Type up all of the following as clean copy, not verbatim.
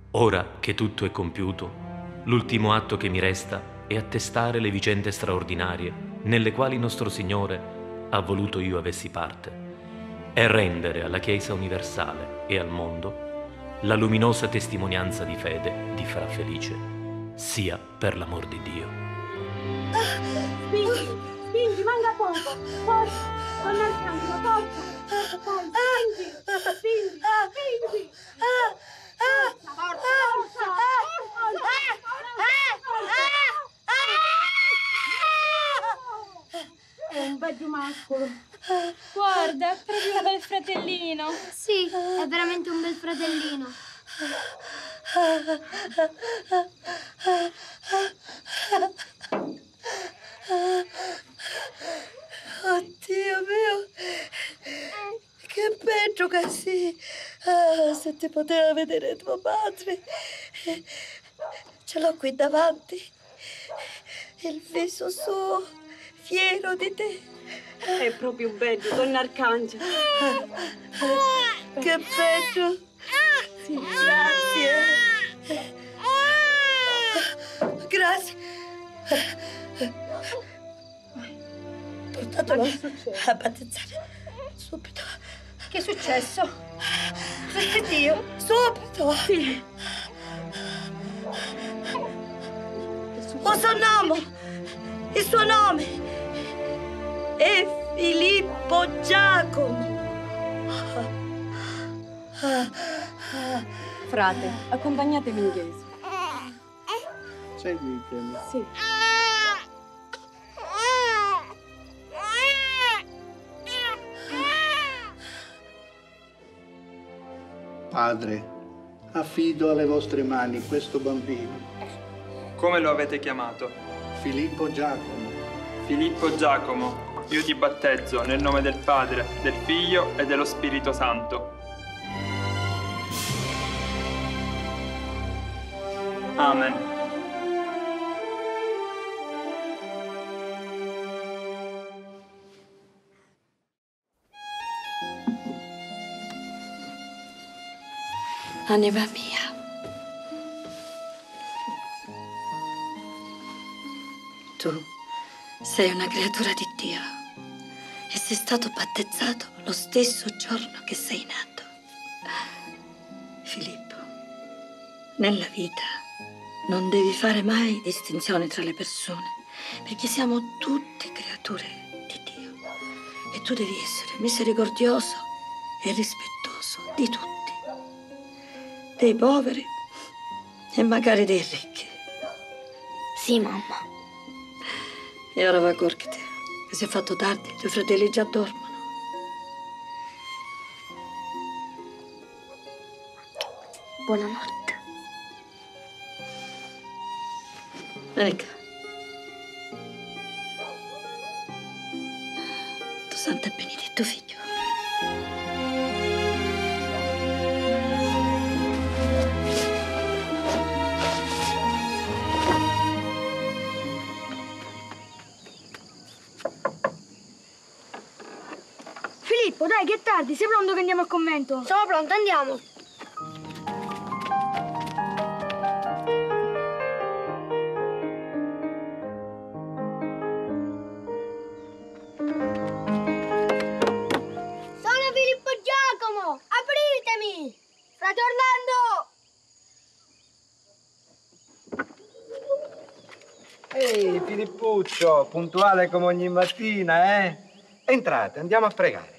Ora che tutto è compiuto, l'ultimo atto che mi resta è attestare le vicende straordinarie nelle quali nostro Signore ha voluto io avessi parte e rendere alla Chiesa universale e al mondo la luminosa testimonianza di fede di Fra Felice, sia per l'amor di Dio. Spingi, manca poco. Forza, donna Arcangelo, forza. Spingi. È un bel mascolo. Guarda, è proprio un bel fratellino. Sì, è veramente un bel fratellino. Oddio mio, che bello che sei. Se ti poteva vedere tuo padre. Ce l'ho qui davanti. Il viso suo, fiero di te. È proprio bello, donna Arcangelo. Che bello. Sì, grazie. Grazie. Portatelo a battezzare. Subito. Che è successo? Perché Dio? Subito. Sì. O suo nome. Il suo nome è Filippo Giacomo. Frate, accompagnatemi in chiesa. Seguitemi. Sì. Padre, affido alle vostre mani questo bambino. Come lo avete chiamato? Filippo Giacomo. Filippo Giacomo, io ti battezzo nel nome del Padre, del Figlio e dello Spirito Santo. Amen. Anima mia. Tu sei una creatura di Dio e sei stato battezzato lo stesso giorno che sei nato. Filippo, nella vita non devi fare mai distinzione tra le persone, perché siamo tutte creature di Dio e tu devi essere misericordioso e rispettoso di tutti, dei poveri e magari dei ricchi. Sì, mamma. E ora va, corchete, che si è fatto tardi, i tuoi fratelli già dormono. Buonanotte. Vieni qua. Tu santo e benedetto figlio. Filippo, dai, che è tardi. Sei pronto che andiamo al convento? Sono pronta, andiamo. Sono Filippo Giacomo! Apritemi! Frate Orlando! Ehi, Filippuccio, puntuale come ogni mattina, eh? Entrate, andiamo a pregare.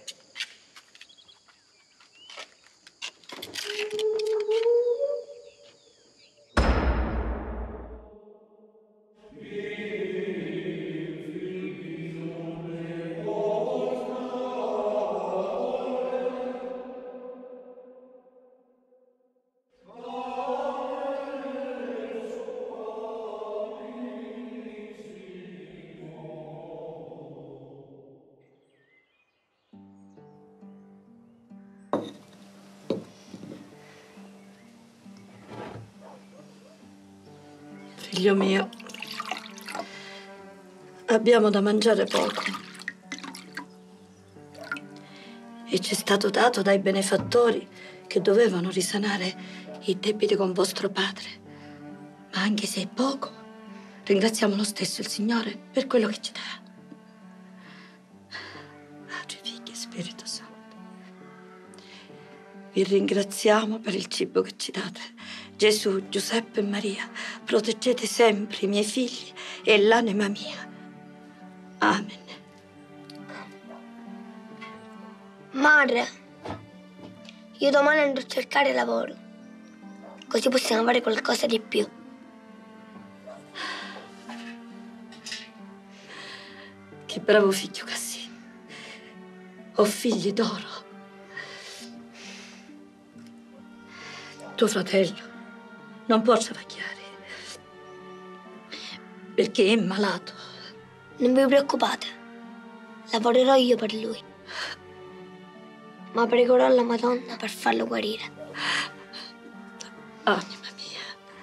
Figlio mio, abbiamo da mangiare poco e ci è stato dato dai benefattori che dovevano risanare i debiti con vostro padre, ma anche se è poco, ringraziamo lo stesso il Signore per quello che ci dà. Padre, Figlio e Spirito Santo, vi ringraziamo per il cibo che ci date. Gesù, Giuseppe e Maria, proteggete sempre i miei figli e l'anima mia. Amen. Madre, io domani andrò a cercare lavoro, così possiamo fare qualcosa di più. Che bravo figlio che sei. Ho figli d'oro. Tuo fratello non può travagliare perché è malato. Non vi preoccupate, lavorerò io per lui. Ma pregherò la Madonna per farlo guarire. Anima mia.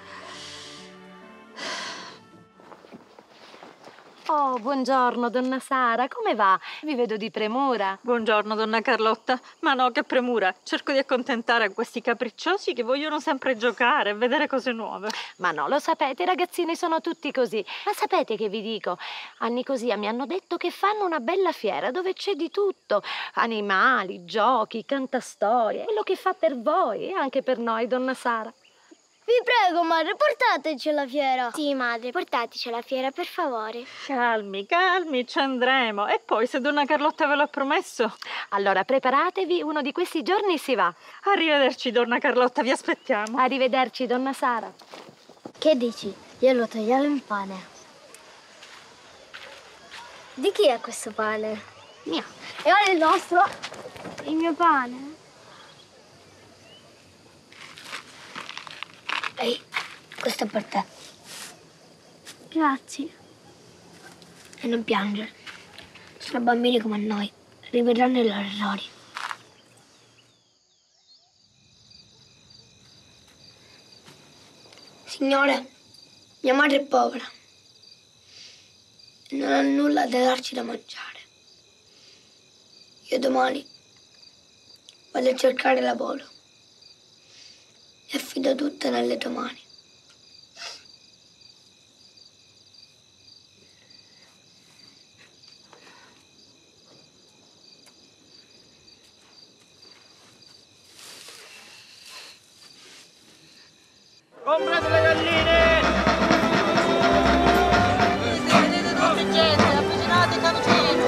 Oh, buongiorno, donna Sara, come va? Vi vedo di premura. Buongiorno, donna Carlotta. Ma no, che premura. Cerco di accontentare questi capricciosi che vogliono sempre giocare e vedere cose nuove. Ma no, lo sapete, i ragazzini sono tutti così. Ma sapete che vi dico? Anni così mi hanno detto che fanno una bella fiera dove c'è di tutto. Animali, giochi, cantastorie. Quello che fa per voi e anche per noi, donna Sara. Vi prego, madre, portateci alla fiera. Sì, madre, portateci alla fiera, per favore. Calmi, calmi, ci andremo. E poi, se donna Carlotta ve l'ha promesso... Allora, preparatevi, uno di questi giorni si va. Arrivederci, donna Carlotta, vi aspettiamo. Arrivederci, donna Sara. Che dici? Io lo togliamo in pane. Di chi è questo pane? Mio. E ora il nostro? Il mio pane. Ehi, questo è per te. Grazie. E non piangere. Sono bambini come noi. Rivedranno i loro errori. Signore, mia madre è povera e non ha nulla da darci da mangiare. Io domani vado a cercare lavoro e affido tutto nelle tue mani. Comprate le galline! Siete tutti gente, avvicinate il camicino.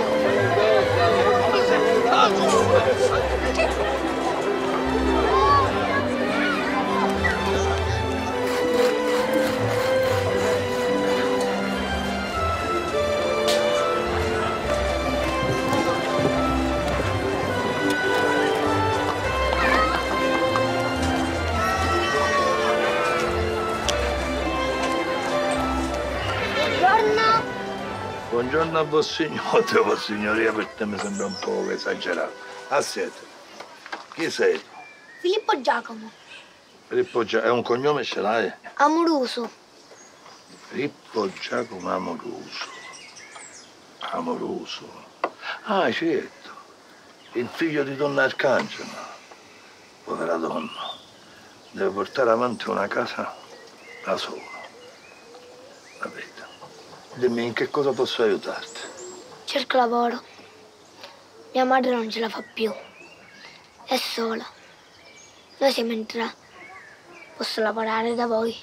Buongiorno a vossignoria, signoria, per te mi sembra un po' esagerato. Ah, siete? Chi sei? Filippo Giacomo, Filippo Giacomo, è un cognome ce l'hai? amoroso. Filippo Giacomo Amoroso. Amoroso. Ah, certo. Il figlio di donna Arcangelo. Povera donna. Deve portare avanti una casa da solo. Vabbè. Dimmi, in che cosa posso aiutarti? Cerco lavoro. Mia madre non ce la fa più. È sola. Noi siamo in tre. Posso lavorare da voi?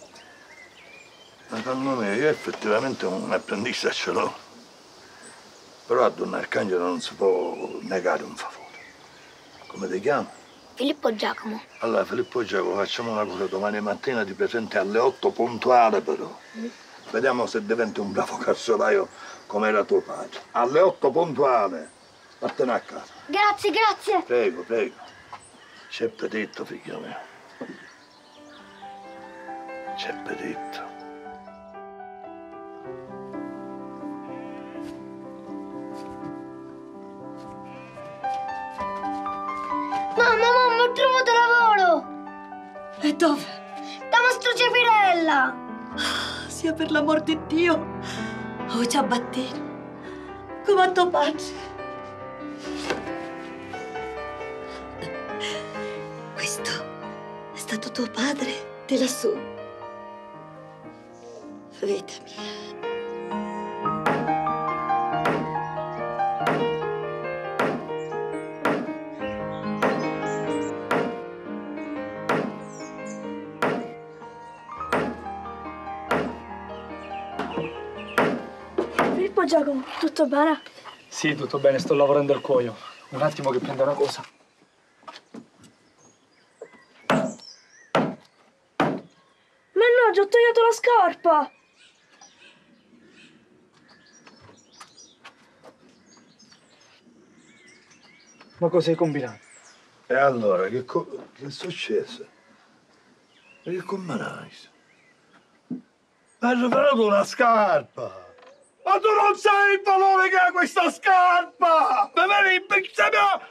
Secondo me, io effettivamente un apprendista ce l'ho. Però a donna Arcangelo non si può negare un favore. Come ti chiami? Filippo Giacomo. Allora, Filippo Giacomo, facciamo una cosa. Domani mattina ti presenti alle 8 puntuale, però. Vediamo se diventi un bravo calzolaio come era tuo padre. Alle 8 puntuale. Vattene a casa. Grazie, grazie. Prego, prego. C'è appetito, figlio mio. C'è appetito. Mamma, ho trovato lavoro! E dove? Da Mastro Cepirella! Sia per l'amor di Dio. Oh, ciabattino. Come a tuo padre. Questo è stato tuo padre di lassù. Vita mia. Filippo, Giacomo, tutto bene? Sì, tutto bene, sto lavorando al cuoio. Un attimo che prendo una cosa. Mannaggia, ho tagliato la scarpa! Ma cosa hai combinato? E allora, che è successo? Ma che combinai? Hai rivelato una scarpa! Ma tu non sai il valore che ha questa scarpa! Ma vieni in pizzeria!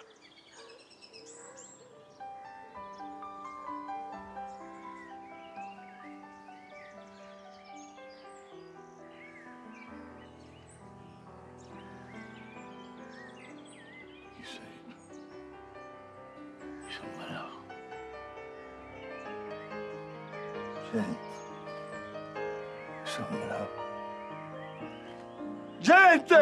Chi sei tu? Io sono malato. Senti. Sono malato. Gente!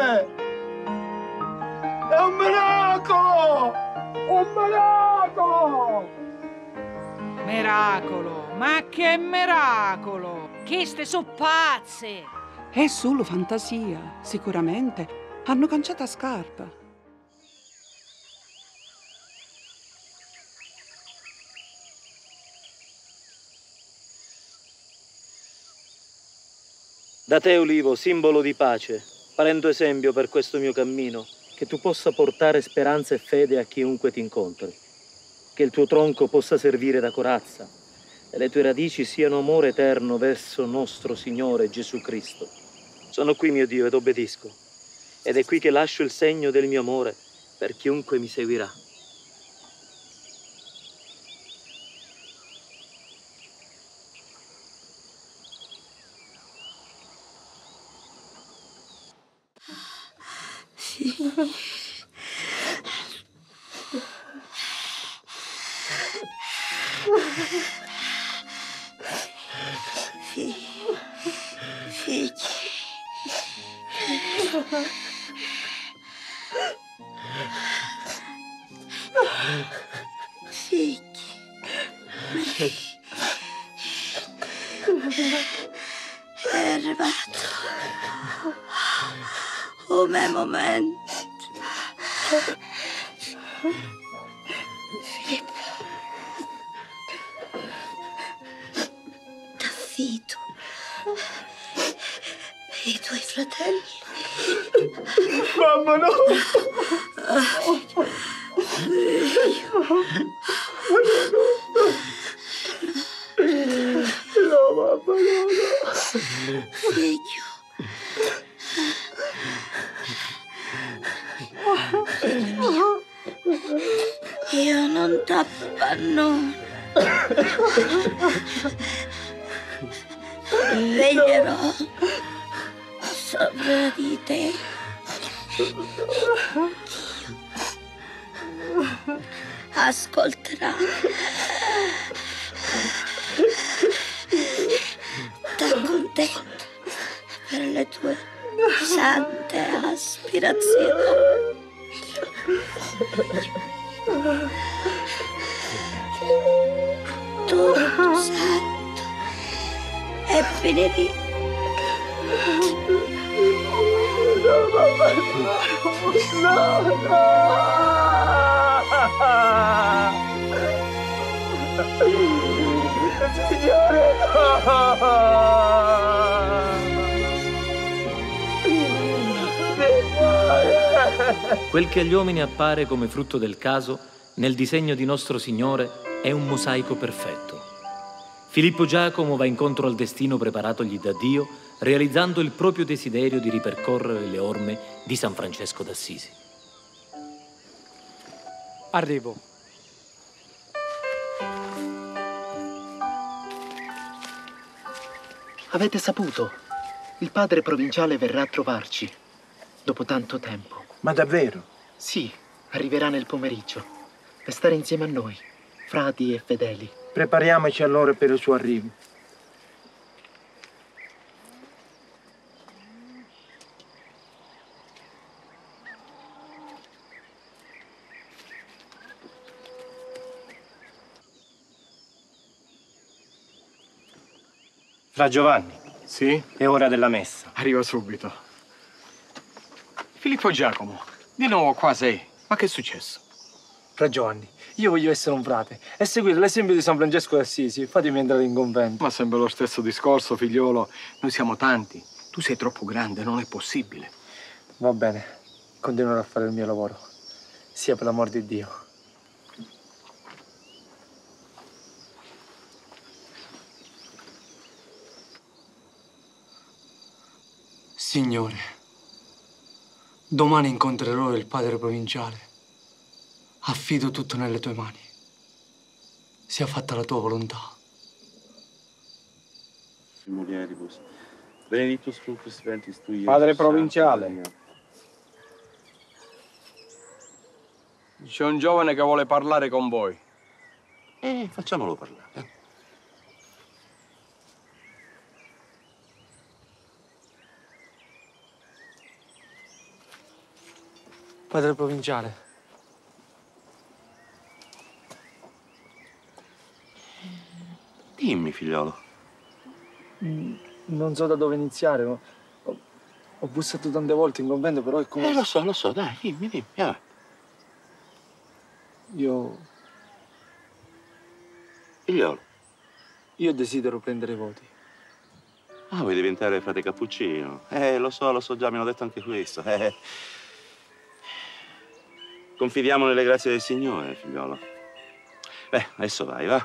È un miracolo! Un miracolo! Miracolo? Ma che miracolo! Queste sono pazze! È solo fantasia, sicuramente. Hanno cangiato la scarpa. Da te, Ulivo, simbolo di pace, prendo esempio per questo mio cammino, che tu possa portare speranza e fede a chiunque ti incontri, che il tuo tronco possa servire da corazza e le tue radici siano amore eterno verso nostro Signore Gesù Cristo. Sono qui, mio Dio, ed obbedisco, ed è qui che lascio il segno del mio amore per chiunque mi seguirà. È arrivato come momento. Filippo, t'affido e i tuoi fratelli. Mamma, no! No, mamma, no. Figlio. Io non t'abbandono. Veglierò sopra di te. Dio ascolterà. T'accontenta per le tue sante aspirazioni. Tutto santo e benedetto. Signore, Quel che agli uomini appare come frutto del caso, nel disegno di nostro Signore è un mosaico perfetto. Filippo Giacomo va incontro al destino preparatogli da Dio, realizzando il proprio desiderio di ripercorrere le orme di San Francesco d'Assisi. Arrivo. Avete saputo? Il padre provinciale verrà a trovarci, dopo tanto tempo. Ma davvero? Sì, arriverà nel pomeriggio, per stare insieme a noi, frati e fedeli. Prepariamoci allora per il suo arrivo. Fra Giovanni. Sì? È ora della messa. Arrivo subito. Filippo Giacomo, di nuovo qua sei. Ma che è successo? Fra Giovanni, io voglio essere un frate e seguire l'esempio di San Francesco d'Assisi. Fatemi entrare in convento. Ma sempre lo stesso discorso, figliolo. Noi siamo tanti. Tu sei troppo grande, non è possibile. Va bene, continuerò a fare il mio lavoro. Sia per l'amor di Dio. Signore, domani incontrerò il padre provinciale. Affido tutto nelle tue mani. Sia fatta la tua volontà. Padre provinciale, c'è un giovane che vuole parlare con voi. Facciamolo parlare. Padre provinciale. Dimmi, figliolo. Non so da dove iniziare. Ho bussato tante volte in convento, però è come... Lo so, dai, dimmi. Io Figliolo. Io desidero prendere voti. Ah, vuoi diventare frate cappuccino? Lo so già, mi hanno detto anche questo. Confidiamo nelle grazie del Signore, figliolo. Beh, adesso vai, va.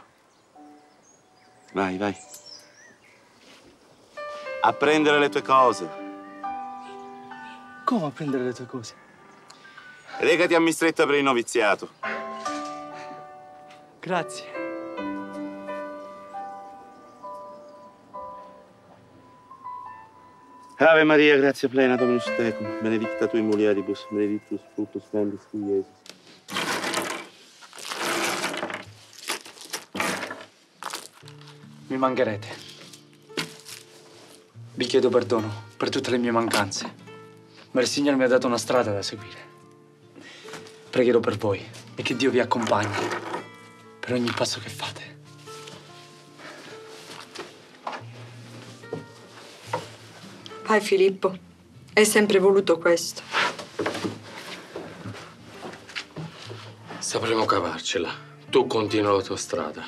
Vai. A prendere le tue cose. Come a prendere le tue cose? Recati a Mistretta per il noviziato. Grazie. Ave Maria, grazia plena, Dominus tecum, benedicta tui mulieribus, benedictus fructus ventris tui, Iesus. Mi mancherete. Vi chiedo perdono per tutte le mie mancanze, ma il Signore mi ha dato una strada da seguire. Pregherò per voi e che Dio vi accompagni per ogni passo che fate. Vai Filippo, hai sempre voluto questo. Sapremo cavarcela. Tu continua la tua strada.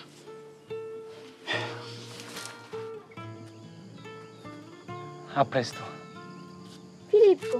A presto. Filippo.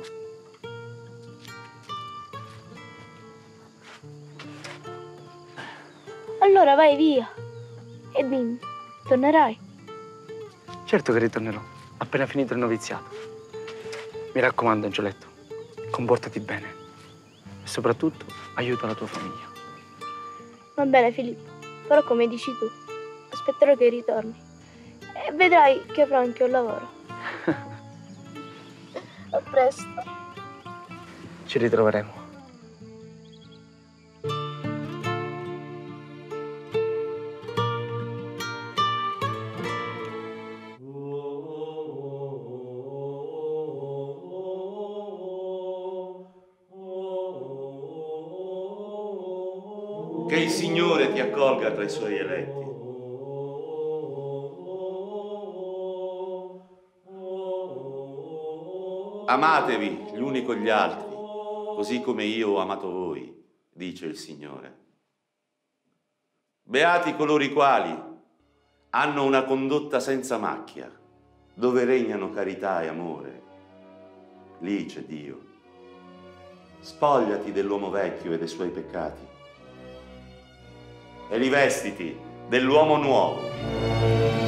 Allora vai via. E dimmi, tornerai? Certo che ritornerò, appena finito il noviziato. Mi raccomando, Angioletto, comportati bene. E soprattutto, aiuta la tua famiglia. Va bene Filippo, però come dici tu, aspetterò che ritorni. E vedrai che avrò anche un lavoro. A presto. Ci ritroveremo. Che il Signore ti accolga tra i suoi eletti. Amatevi gli uni con gli altri, così come io ho amato voi, dice il Signore. Beati coloro i quali hanno una condotta senza macchia, dove regnano carità e amore. Lì c'è Dio. Spogliati dell'uomo vecchio e dei suoi peccati e rivestiti dell'uomo nuovo.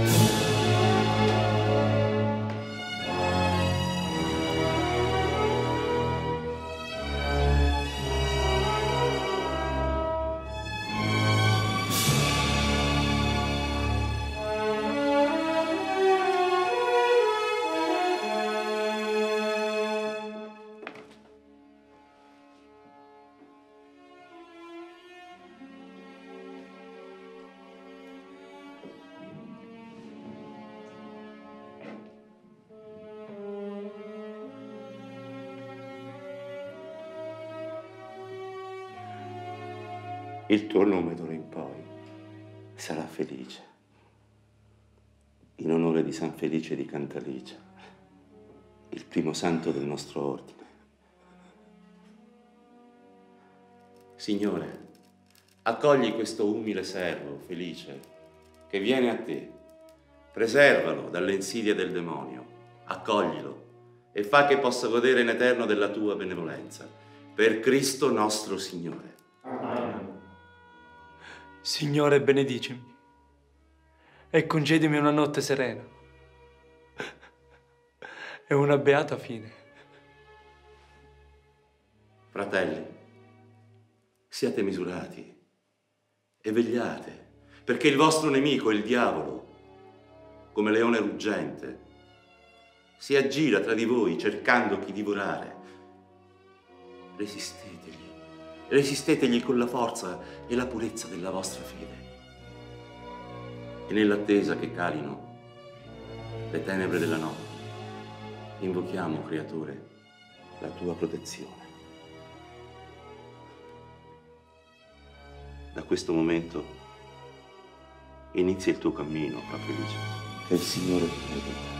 il tuo nome d'ora in poi sarà Felice, in onore di San Felice di Cantalice, il primo santo del nostro ordine. Signore, accogli questo umile servo, Felice, che viene a te. Preservalo dalle insidie del demonio, accoglilo e fa che possa godere in eterno della tua benevolenza. Per Cristo nostro Signore. Amen. Signore, benedicimi e concedimi una notte serena e una beata fine. Fratelli, siate misurati e vegliate, perché il vostro nemico, il diavolo, come leone ruggente, si aggira tra di voi cercando chi divorare. Resistetegli con la forza e la purezza della vostra fede. E nell'attesa che calino le tenebre della notte, invochiamo, Creatore, la tua protezione. Da questo momento inizia il tuo cammino, Fra Felice, che il Signore ti benedica.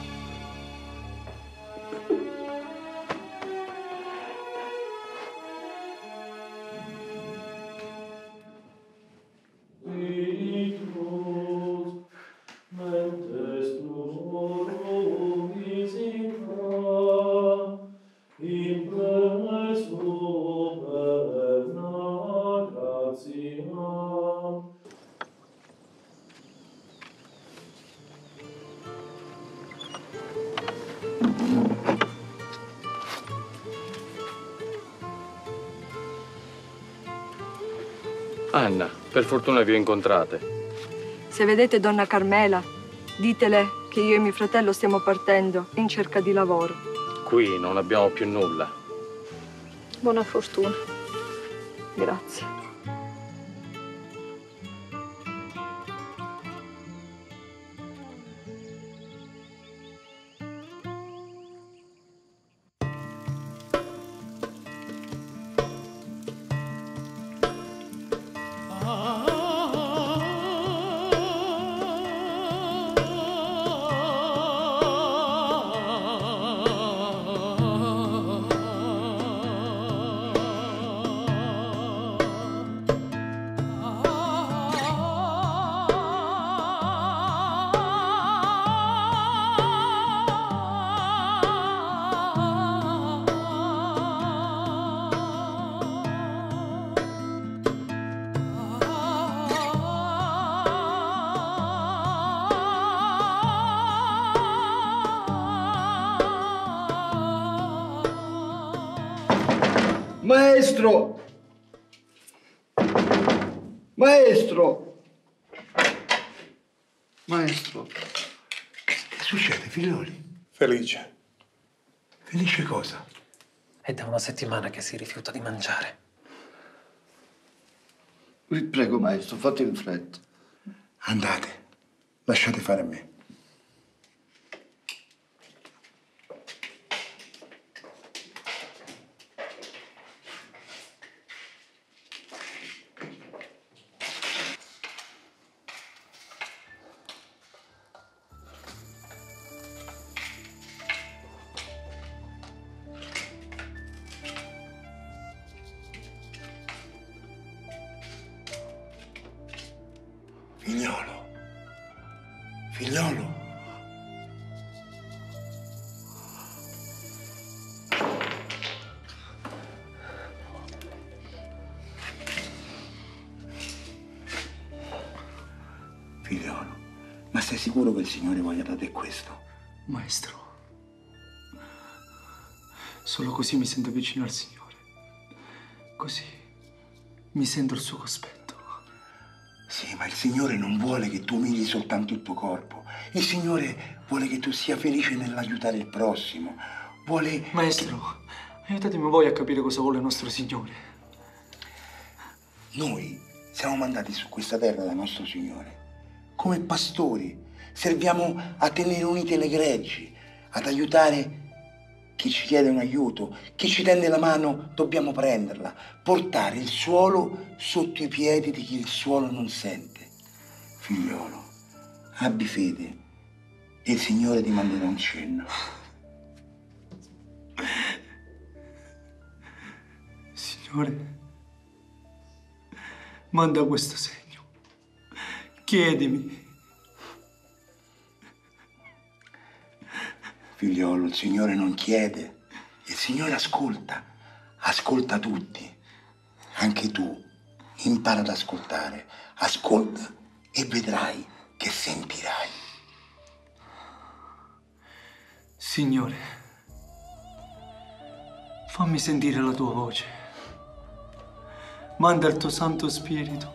Anna, per fortuna vi ho incontrate. Se vedete donna Carmela, ditele che io e mio fratello stiamo partendo in cerca di lavoro. Qui non abbiamo più nulla. Buona fortuna. Grazie. Maestro! Maestro! Maestro, che succede, figlioli? Felice. Felice cosa? È da una settimana che si rifiuta di mangiare. Vi prego, maestro, fate in fretta. Andate, lasciate fare a me. Figliolo. Figliolo. Figliolo, ma sei sicuro che il Signore voglia da te questo? Maestro, solo così mi sento vicino al Signore. Così mi sento il suo cospetto. Sì, ma il Signore non vuole che tu umili soltanto il tuo corpo. Il Signore vuole che tu sia felice nell'aiutare il prossimo. Vuole... Maestro, aiutatemi voi a capire cosa vuole il nostro Signore. Noi siamo mandati su questa terra dal nostro Signore. Come pastori serviamo a tenere unite le greggi, ad aiutare Chi ci chiede un aiuto, chi ci tende la mano, dobbiamo prenderla, portare il suolo sotto i piedi di chi il suolo non sente. Figliolo, abbi fede e il Signore ti manderà un cenno. Signore, manda questo segno. Chiedimi. Figliolo, il Signore non chiede, il Signore ascolta. Ascolta tutti. Anche tu impara ad ascoltare. Ascolta e vedrai che sentirai. Signore, fammi sentire la tua voce. Manda il tuo Santo Spirito.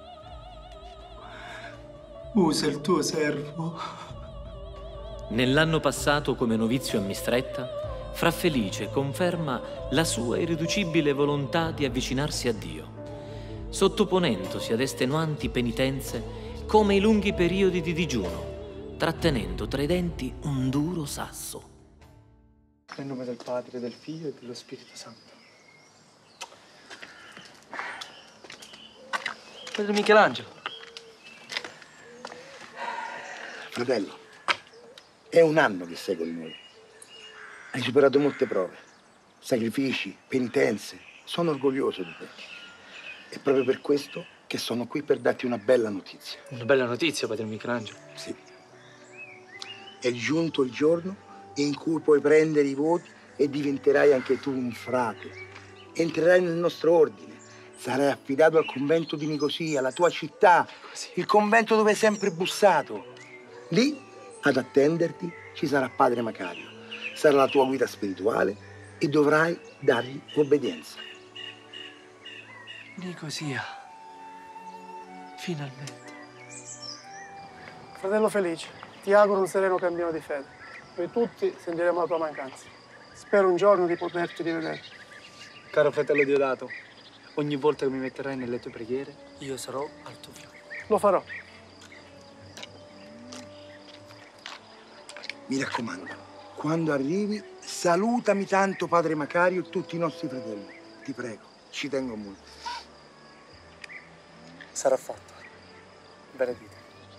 Usa il tuo servo. Nell'anno passato, come novizio a Mistretta, Fra Felice conferma la sua irriducibile volontà di avvicinarsi a Dio, sottoponendosi ad estenuanti penitenze come i lunghi periodi di digiuno, trattenendo tra i denti un duro sasso. Nel nome del Padre, del Figlio e dello Spirito Santo. Padre Michelangelo. Fratello, è un anno che sei con noi. Hai superato molte prove, sacrifici, penitenze. Sono orgoglioso di te. È proprio per questo che sono qui per darti una bella notizia. Una bella notizia, Padre Michelangelo. Sì. È giunto il giorno in cui puoi prendere i voti e diventerai anche tu un frate. Entrerai nel nostro ordine. Sarai affidato al convento di Nicosia, la tua città, il convento dove hai sempre bussato. Lì, ad attenderti, ci sarà Padre Macario. Sarà la tua guida spirituale e dovrai dargli obbedienza. Nicosia. Finalmente. Fratello Felice, ti auguro un sereno cammino di fede. Noi tutti sentiremo la tua mancanza. Spero un giorno di poterti rivedere. Caro fratello Diodato, ogni volta che mi metterai nelle tue preghiere, io sarò al tuo fianco. Lo farò. Mi raccomando, quando arrivi, salutami tanto Padre Macario e tutti i nostri fratelli. Ti prego, ci tengo molto. Sarà fatto. Benedite.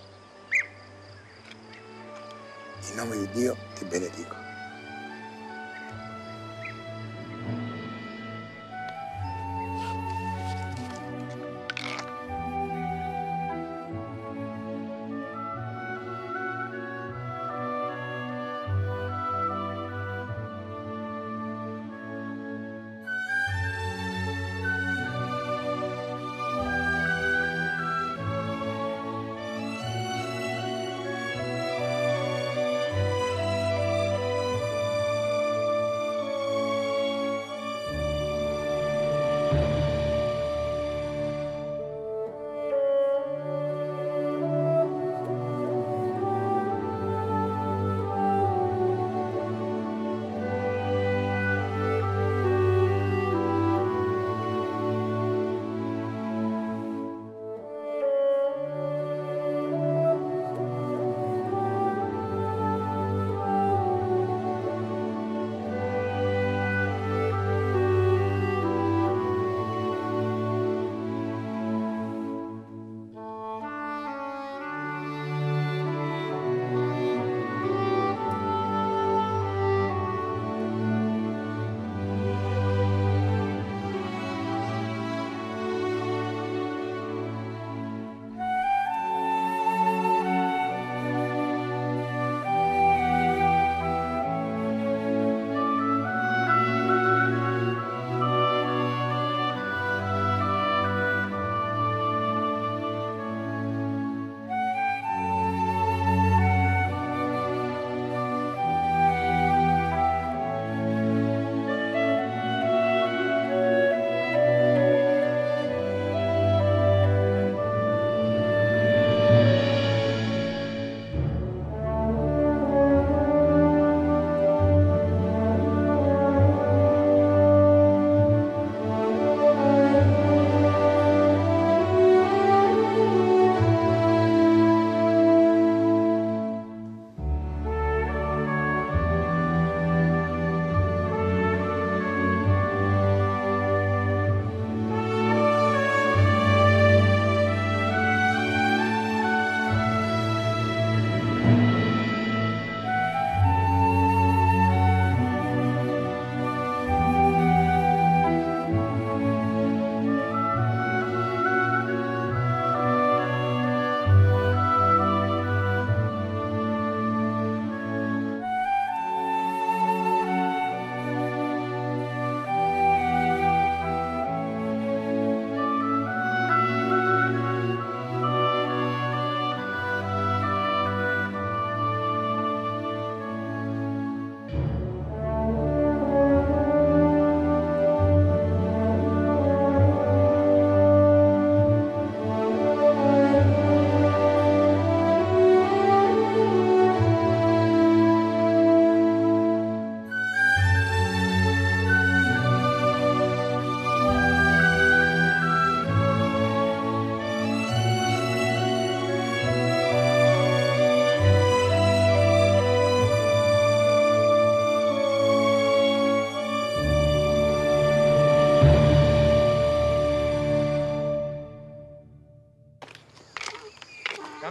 In nome di Dio ti benedico.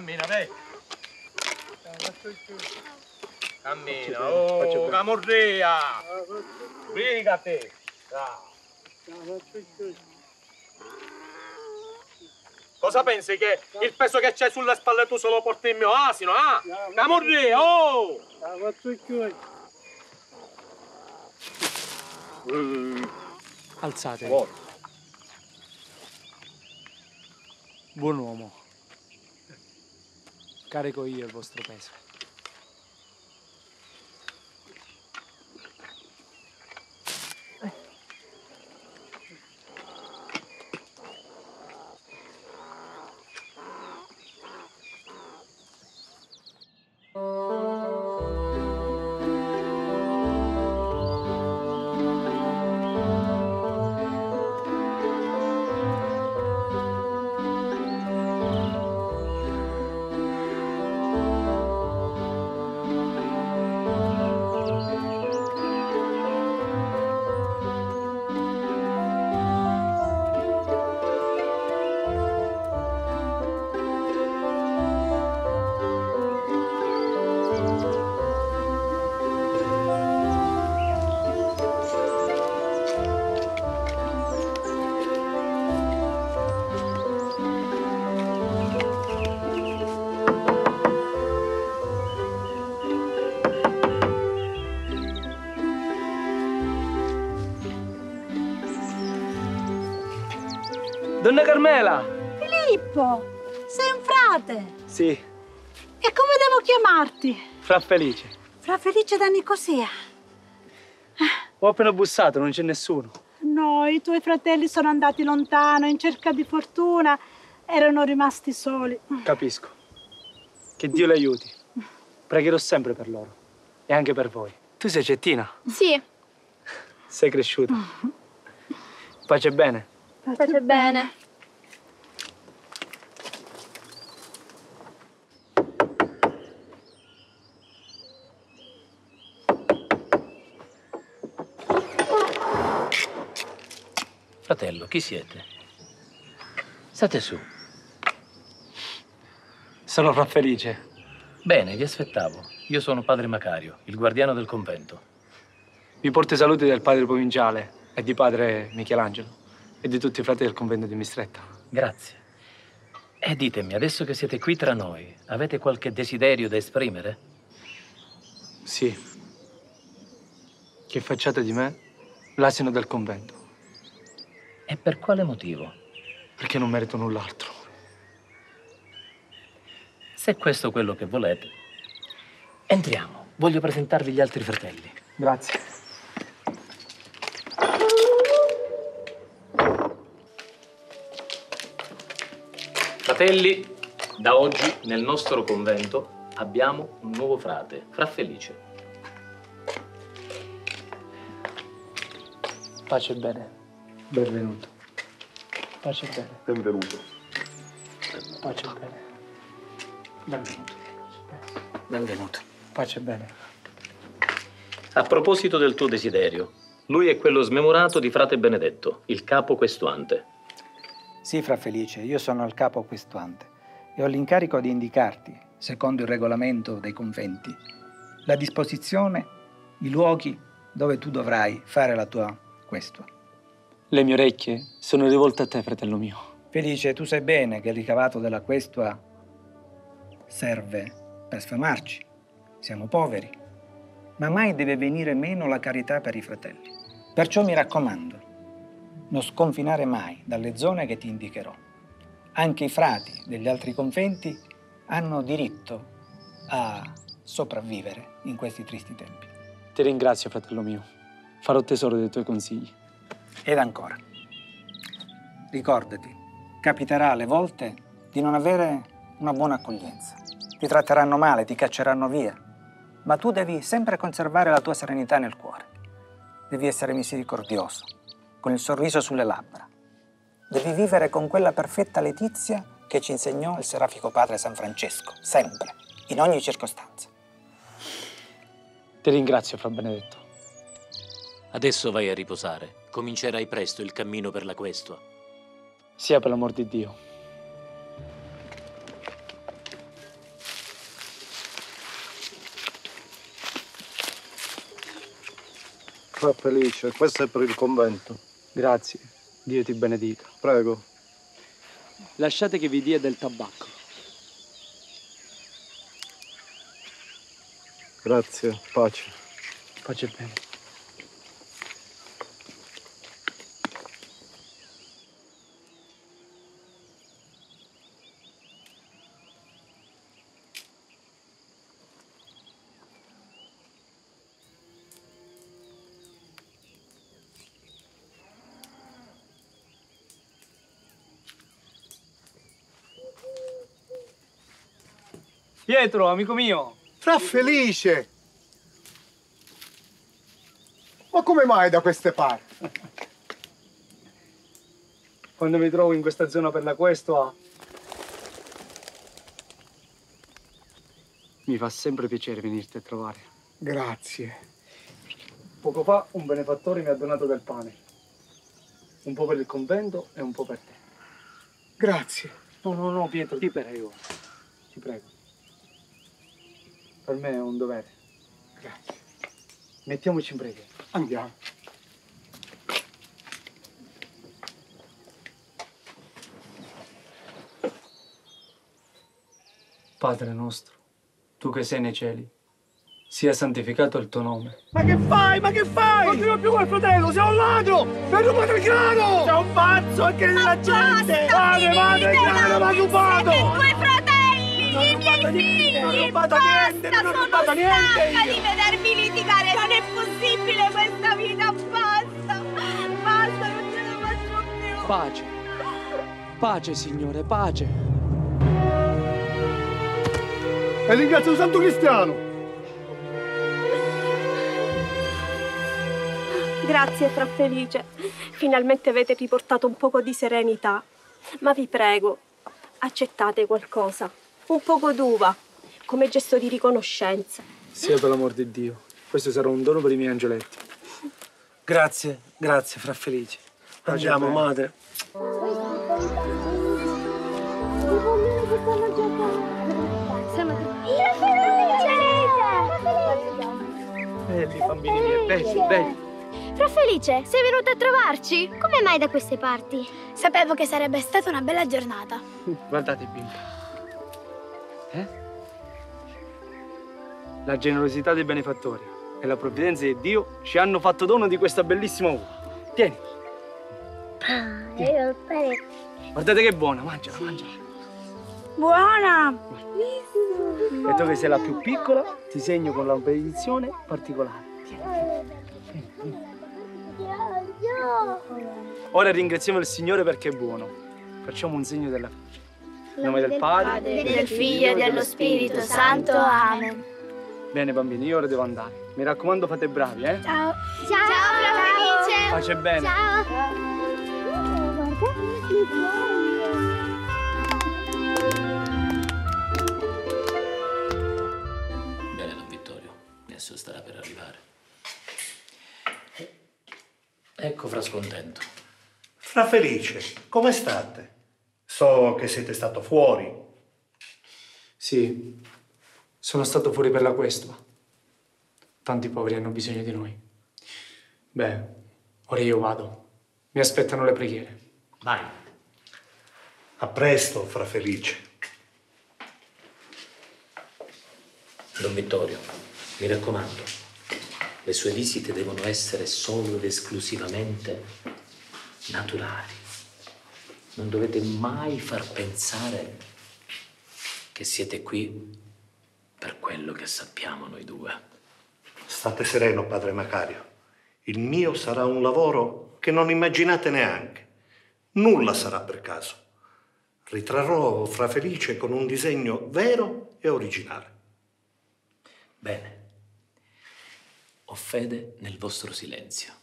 Cammina, dai. Cammina, oh, camorria! Brigate! Cosa pensi che il peso che c'è sulle spalle tu se lo porti il mio asino, ah? Camorria, oh! Alzate. Buon uomo. Carico io il vostro peso. Donna Carmela! Filippo, sei un frate. Sì, E come devo chiamarti? Fra Felice. Fra Felice da Nicosia. Ho appena bussato, non c'è nessuno. No, i tuoi fratelli sono andati lontano in cerca di fortuna. Erano rimasti soli. Capisco. Che Dio le aiuti. Pregherò sempre per loro. E anche per voi. Tu sei Cettina? Sì. Sei cresciuta. Pace bene. Pace bene. Fratello, chi siete? State su. Sono Fra Felice. Bene, vi aspettavo. Io sono padre Macario, il guardiano del convento. Vi porto i saluti del padre provinciale e di padre Michelangelo e di tutti i frati del convento di Mistretta. Grazie. E ditemi, adesso che siete qui tra noi, avete qualche desiderio da esprimere? Sì. Che facciate di me l'asino del convento. E per quale motivo? Perché non merito null'altro. Se questo è quello che volete, entriamo. Voglio presentarvi gli altri fratelli. Grazie. Fratelli, da oggi nel nostro convento abbiamo un nuovo frate, Fra Felice. Pace e bene. Benvenuto. Pace e bene. Benvenuto. Pace e bene. Benvenuto. Benvenuto. Pace e bene. A proposito del tuo desiderio, lui è quello smemorato di frate Benedetto, il capo questuante. Sì, Fra Felice, io sono il capo questuante e ho l'incarico di indicarti, secondo il regolamento dei conventi, la disposizione, i luoghi dove tu dovrai fare la tua questua. Le mie orecchie sono rivolte a te, fratello mio. Felice, tu sai bene che il ricavato della questua serve per sfamarci. Siamo poveri, ma mai deve venire meno la carità per i fratelli. Perciò mi raccomando, non sconfinare mai dalle zone che ti indicherò. Anche i frati degli altri conventi hanno diritto a sopravvivere in questi tristi tempi. Ti ringrazio, fratello mio. Farò tesoro dei tuoi consigli. Ed ancora, ricordati, capiterà alle volte di non avere una buona accoglienza. Ti tratteranno male, ti cacceranno via, ma tu devi sempre conservare la tua serenità nel cuore. Devi essere misericordioso, con il sorriso sulle labbra. Devi vivere con quella perfetta letizia che ci insegnò il serafico padre San Francesco, sempre, in ogni circostanza. Ti ringrazio, Fra Benedetto. Adesso vai a riposare. Comincerai presto il cammino per la questua. Sia per l'amor di Dio. Fra Felice, questo è per il convento. Grazie. Dio ti benedica. Prego. Lasciate che vi dia del tabacco. Grazie, pace. Pace bene. Pietro, amico mio. Fra Felice! Ma come mai da queste parti? Quando mi trovo in questa zona per la questua, mi fa sempre piacere venirti a trovare. Grazie. Poco fa un benefattore mi ha donato del pane. Un po' per il convento e un po' per te. Grazie. No, Pietro, ti prego. Ti prego. Per me è un dovere. Grazie. Mettiamoci in preghiera. Andiamo. Padre nostro, tu che sei nei cieli, sia santificato il tuo nome. Ma che fai? Ma che fai? Non tiro più quel fratello, sei un ladro! Mi hai rubato il grano! Sei un pazzo e che la gente! Madre, il grano mi ha rubato! Siete i tuoi fratelli, i miei figli! Non ho rubato niente, non ho rubato niente! Sono stanca di vedervi litigare, non è possibile questa vita, basta! Basta, non ce la faccio più! Pace. Pace, Signore, pace. E ringrazio il Santo Cristiano! Grazie, Fra Felice. Finalmente avete riportato un poco di serenità. Ma vi prego, accettate qualcosa. Un poco d'uva, come gesto di riconoscenza. Sia per l'amor di Dio. Questo sarà un dono per i miei angioletti. Grazie, Fra Felice. Andiamo, madre. Belli, bambini miei, belli. Fra Felice, sei venuta a trovarci? Come mai da queste parti? Sapevo che sarebbe stata una bella giornata. Guardate, bimbi. La generosità dei benefattori e la provvidenza di Dio ci hanno fatto dono di questa bellissima uva. Tieni. Guardate che buona, mangiala. Buona! E tu che sei la più piccola, ti segno con la benedizione particolare. Tieni. Ora ringraziamo il Signore perché è buono. Facciamo un segno della croce. In nome del Padre, del Figlio e dello Spirito Santo. Amen. Bene bambini, io ora devo andare. Mi raccomando, fate bravi, eh? Ciao. Ciao, Fra Felice. Pace bene. Ciao. Bene, Don Vittorio. Adesso starà per arrivare. Ecco, Fra Scontento. Fra Felice, come state? So che siete stato fuori. Sì, sono stato fuori per la questua. Tanti poveri hanno bisogno di noi. Beh, ora io vado. Mi aspettano le preghiere. Vai. A presto, Fra Felice. Don Vittorio, mi raccomando, le sue visite devono essere solo ed esclusivamente naturali. Non dovete mai far pensare che siete qui per quello che sappiamo noi due. State sereno, padre Macario. Il mio sarà un lavoro che non immaginate neanche. Nulla sarà per caso. Ritrarrò Fra Felice con un disegno vero e originale. Bene. Ho fede nel vostro silenzio.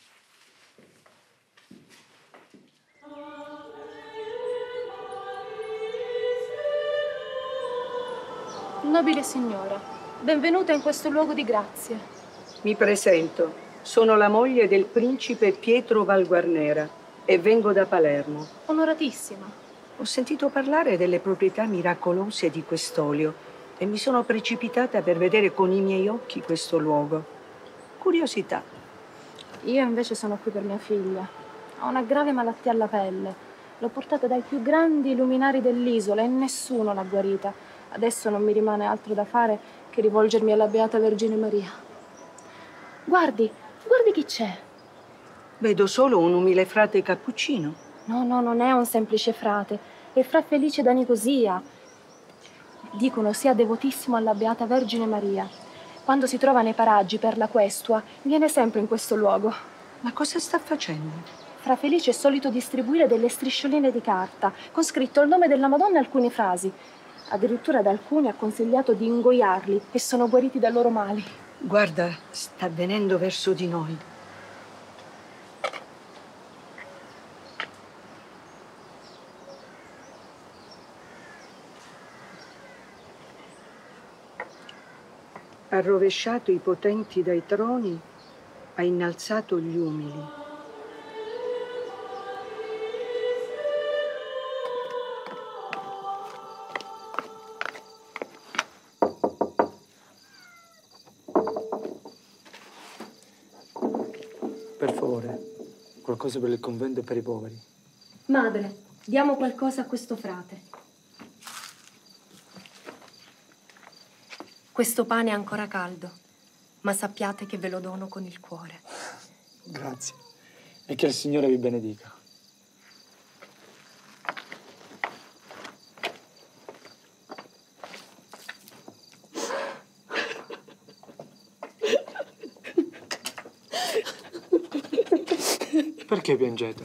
Nobile signora, benvenuta in questo luogo di grazia. Mi presento. Sono la moglie del principe Pietro Valguarnera e vengo da Palermo. Onoratissima. Ho sentito parlare delle proprietà miracolose di quest'olio e mi sono precipitata per vedere con i miei occhi questo luogo. Curiosità. Io invece sono qui per mia figlia. Ha una grave malattia alla pelle. L'ho portata dai più grandi luminari dell'isola e nessuno l'ha guarita. Adesso non mi rimane altro da fare che rivolgermi alla Beata Vergine Maria. Guardi chi c'è. Vedo solo un umile frate cappuccino. No, non è un semplice frate. È Fra Felice da Nicosia. Dicono sia devotissimo alla Beata Vergine Maria. Quando si trova nei paraggi per la questua, viene sempre in questo luogo. Ma cosa sta facendo? Fra Felice è solito distribuire delle striscioline di carta con scritto il nome della Madonna e alcune frasi. Addirittura ad alcuni ha consigliato di ingoiarli e sono guariti dai loro mali. Guarda, sta venendo verso di noi. Ha rovesciato i potenti dai troni, ha innalzato gli umili. Per favore, qualcosa per il convento e per i poveri. Madre, diamo qualcosa a questo frate. Questo pane è ancora caldo, ma sappiate che ve lo dono con il cuore. Grazie. E che il Signore vi benedica. Perché piangete?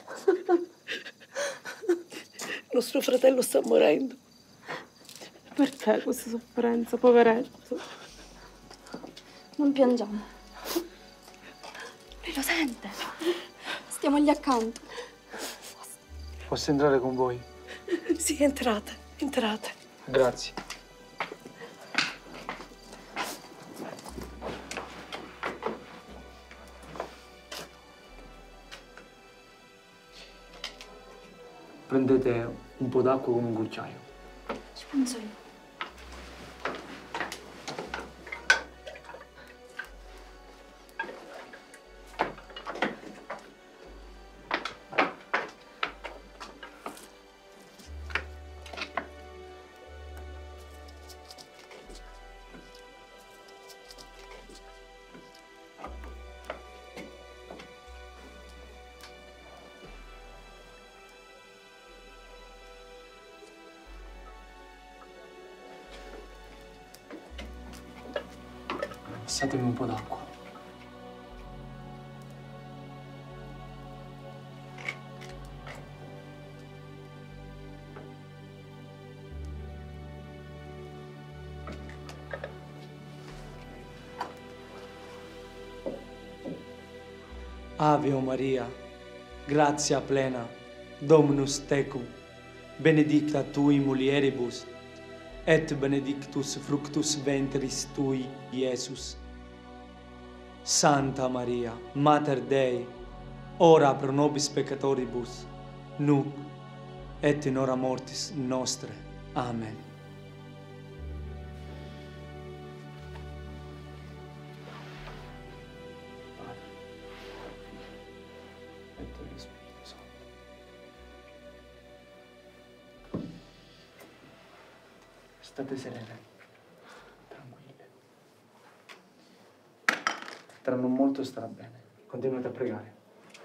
Nostro fratello sta morendo. Perché questa sofferenza, poveretto? Non piangiamo. Lui lo sente. Stiamogli accanto. Posso entrare con voi? Sì, entrate. Grazie. Prendete un po' d'acqua con un cucciaio. Ci penso io. Passatemi un po' d'acqua. Ave o Maria, gratia plena, Dominus tecum, benedicta tui mulieribus, et benedictus fructus ventris tui, Iesus. Santa Maria, Mater Dei, ora pro nobis peccatoribus, nunc et in hora mortis nostre. Amen. State serene, tranquille. Tra non molto starà bene. Continuate a pregare.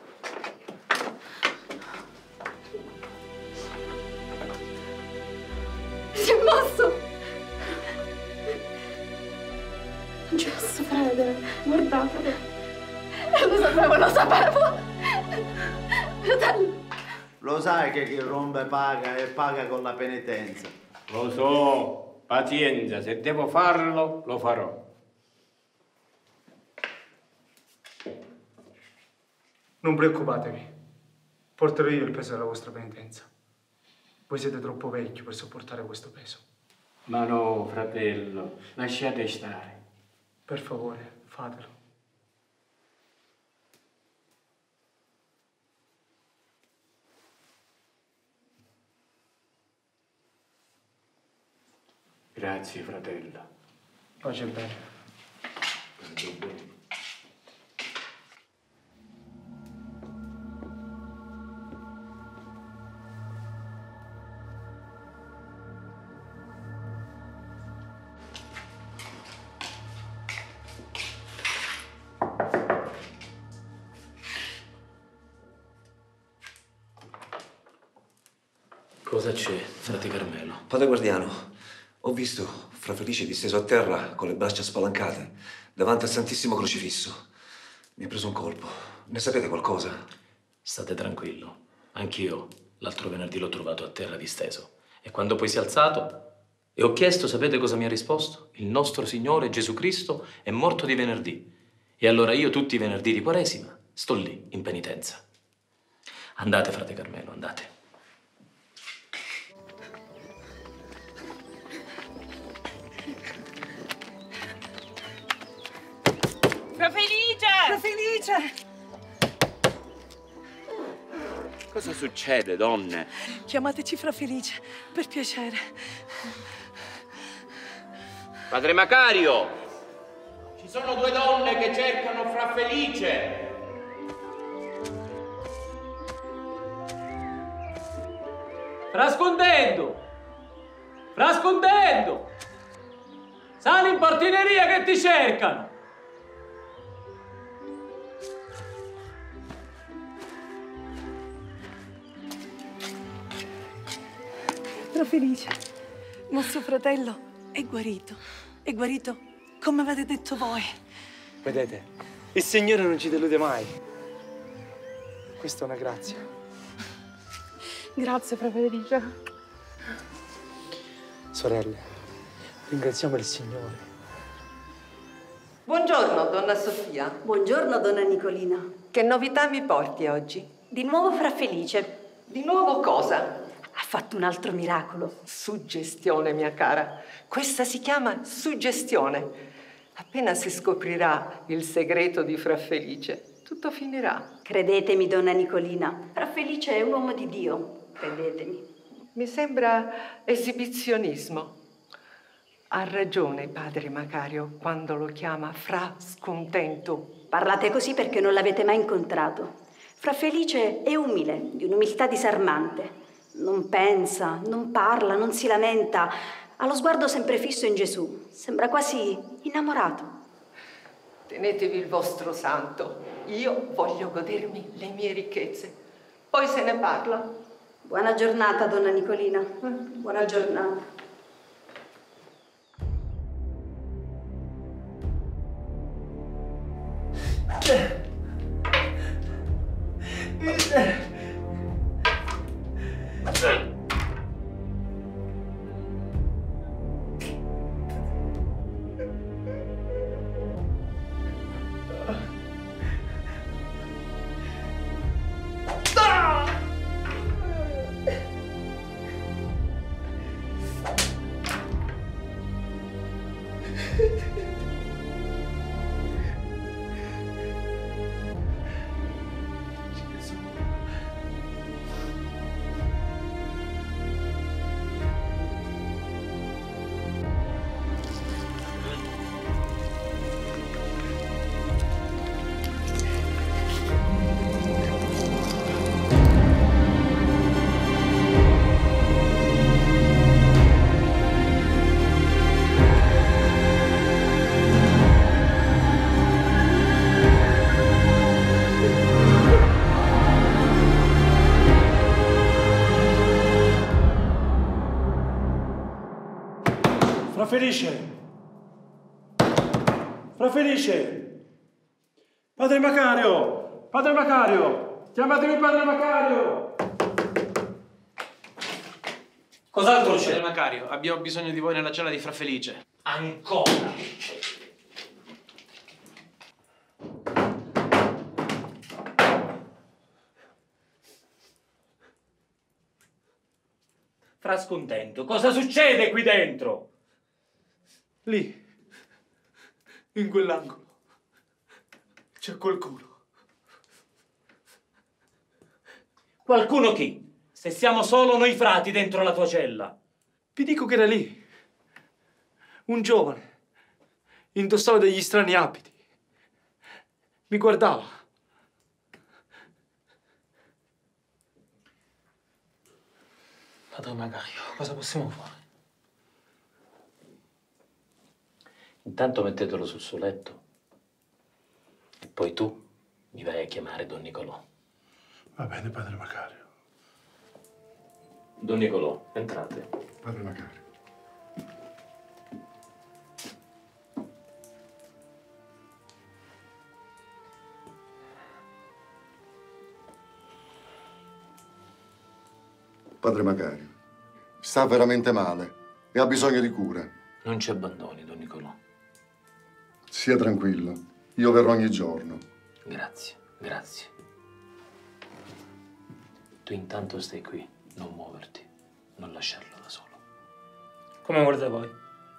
Si è mosso! Gesù, Fredere, guardatelo. Lo sapevo! Fratello! Lo sai che chi rompe paga e paga con la penitenza. Lo so, pazienza, se devo farlo, lo farò. Non preoccupatevi, porterò io il peso della vostra penitenza. Voi siete troppo vecchi per sopportare questo peso. Ma no, fratello, lasciate stare. Per favore, fatelo. Grazie, fratello. Pace e bene. Pace e bene. Cosa c'è, frate Carmelo? Padre Guardiano, ho visto Fra Felice disteso a terra con le braccia spalancate davanti al Santissimo Crocifisso. Mi ha preso un colpo. Ne sapete qualcosa? State tranquillo. Anch'io l'altro venerdì l'ho trovato a terra disteso. E quando poi si è alzato e ho chiesto, sapete cosa mi ha risposto? Il nostro Signore Gesù Cristo è morto di venerdì. E allora io tutti i venerdì di Quaresima sto lì, in penitenza. Andate, frate Carmelo, andate. Fra Felice! Fra Felice! Cosa succede, donne? Chiamateci Fra Felice, per piacere. Padre Macario! Ci sono due donne che cercano Fra Felice! Frascondendo! Frascondendo! Sali in portineria che ti cercano! Fra Felice, nostro fratello è guarito come avete detto voi. Vedete, il Signore non ci delude mai. Questa è una grazia. Grazie, Fra Felice. Sorelle, ringraziamo il Signore. Buongiorno, donna Sofia. Buongiorno, donna Nicolina. Che novità mi porti oggi? Di nuovo Fra Felice. Di nuovo cosa? Ha fatto un altro miracolo. Suggestione, mia cara. Questa si chiama suggestione. Appena si scoprirà il segreto di Fra Felice, tutto finirà. Credetemi, donna Nicolina, Fra Felice è un uomo di Dio. Credetemi. Mi sembra esibizionismo. Ha ragione padre Macario quando lo chiama Fra Scontento. Parlate così perché non l'avete mai incontrato. Fra Felice è umile, di un'umiltà disarmante. Non pensa, non parla, non si lamenta. Ha lo sguardo sempre fisso in Gesù. Sembra quasi innamorato. Tenetevi il vostro santo. Io voglio godermi le mie ricchezze. Poi se ne parla. Buona giornata, donna Nicolina. Buona giornata. Felice! Fra Felice! Padre Macario! Padre Macario! Chiamatemi Padre Macario! Cos'altro c'è? Padre Macario, abbiamo bisogno di voi nella cella di Fra Felice. Ancora! Fra Scontento, cosa succede qui dentro? Lì, in quell'angolo, c'è qualcuno. Qualcuno chi? Se siamo solo noi frati dentro la tua cella. Vi dico che era lì, un giovane, indossava degli strani abiti, mi guardava. Padre Macario, cosa possiamo fare? Intanto mettetelo sul suo letto e poi tu mi vai a chiamare Don Nicolò. Va bene, Padre Macario. Don Nicolò, entrate. Padre Macario. Padre Macario, sta veramente male e ha bisogno di cura. Non ci abbandoni, Don Nicolò. Sia tranquillo, io verrò ogni giorno. Grazie, grazie. Tu intanto stai qui, non muoverti, non lasciarlo da solo. Come volete voi.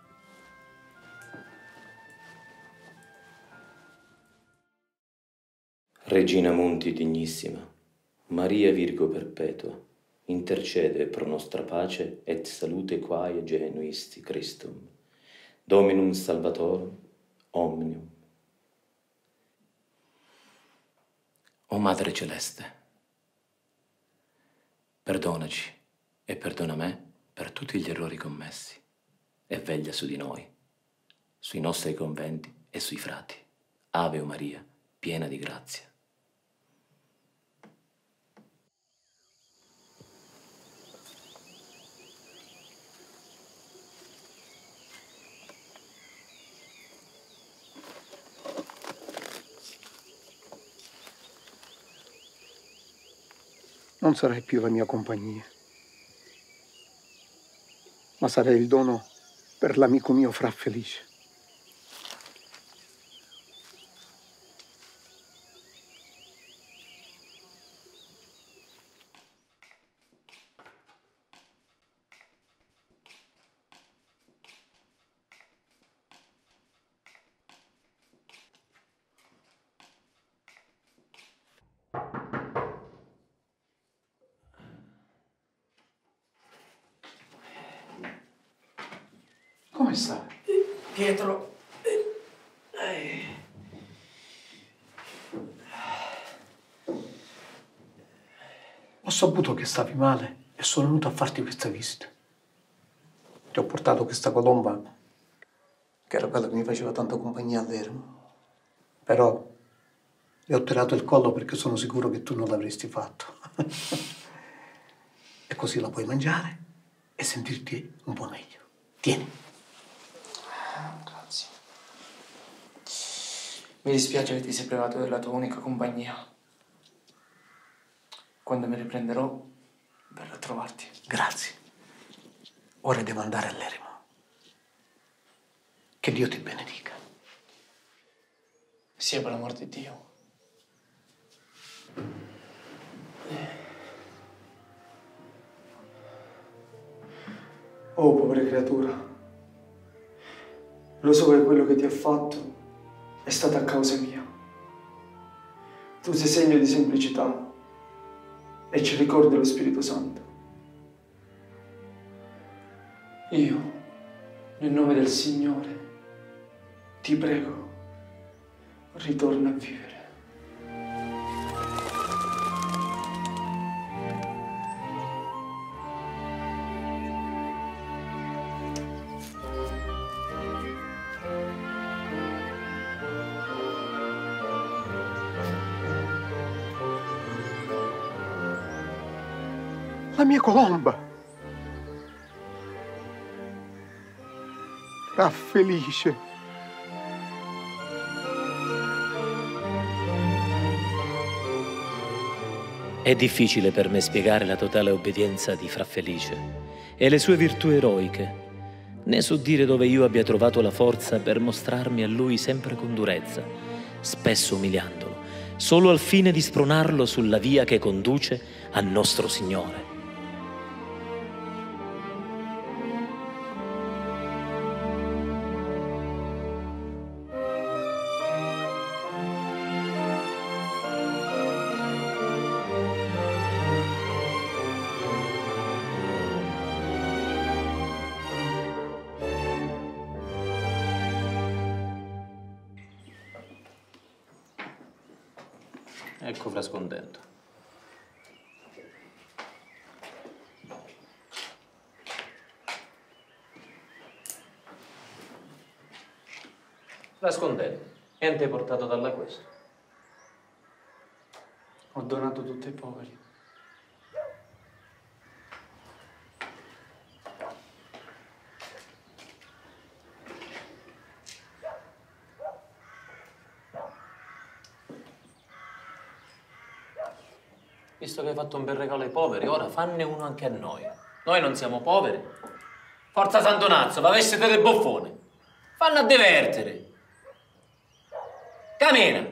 Regina Monti dignissima, Maria Virgo perpetua, intercede pro nostra pace et salute quae genuisti Christum. Dominum Salvatorum omnium. O Madre Celeste, perdonaci e perdona me per tutti gli errori commessi e veglia su di noi, sui nostri conventi e sui frati. Ave o Maria, piena di grazia. Non sarai più la mia compagnia, ma sarai il dono per l'amico mio Fra Felice. Come sta? Pietro. Ho saputo che stavi male e sono venuto a farti questa visita. Ti ho portato questa colomba, che era quella che mi faceva tanta compagnia all'eremo. Però le ho tirato il collo perché sono sicuro che tu non l'avresti fatto. E così la puoi mangiare e sentirti un po' meglio. Tieni. Grazie. Mi dispiace che ti sei privato della tua unica compagnia. Quando mi riprenderò, verrò a trovarti. Grazie. Ora devo andare all'eremo. Che Dio ti benedica. Sia per l'amor di Dio. Oh, povera creatura. Lo so che quello che ti ha fatto è stato a causa mia. Tu sei segno di semplicità e ci ricordi lo Spirito Santo. Io, nel nome del Signore, ti prego, ritorna a vivere. La mia colomba. Fra Felice. È difficile per me spiegare la totale obbedienza di Fra Felice e le sue virtù eroiche, né so dire dove io abbia trovato la forza per mostrarmi a lui sempre con durezza, spesso umiliandolo, solo al fine di spronarlo sulla via che conduce a nostro Signore. Ecco Fra Scontento. Fra Scontento, ente portato dalla questua. Ho donato tutto ai poveri. Visto che hai fatto un bel regalo ai poveri, ora fanne uno anche a noi. Noi non siamo poveri. Forza Santonazzo, va vestite del boffone. Fanno a divertere. Cammina.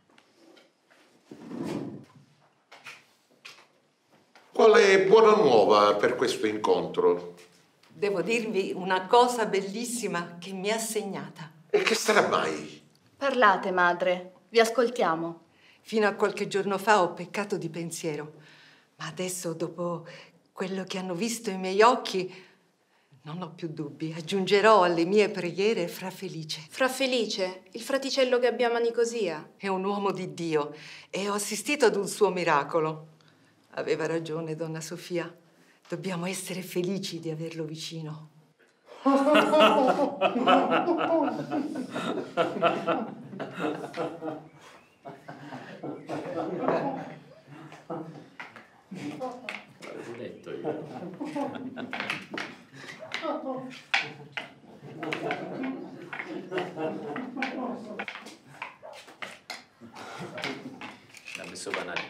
Quale buona nuova per questo incontro? Devo dirvi una cosa bellissima che mi ha segnata. E che sarà mai? Parlate, madre. Vi ascoltiamo. Fino a qualche giorno fa ho peccato di pensiero, ma adesso, dopo quello che hanno visto i miei occhi, non ho più dubbi. Aggiungerò alle mie preghiere Fra Felice. Fra Felice, il fraticello che abbiamo a Nicosia. È un uomo di Dio e ho assistito ad un suo miracolo. Aveva ragione donna Sofia. Dobbiamo essere felici di averlo vicino. Detto io. L'ha messo panaggio.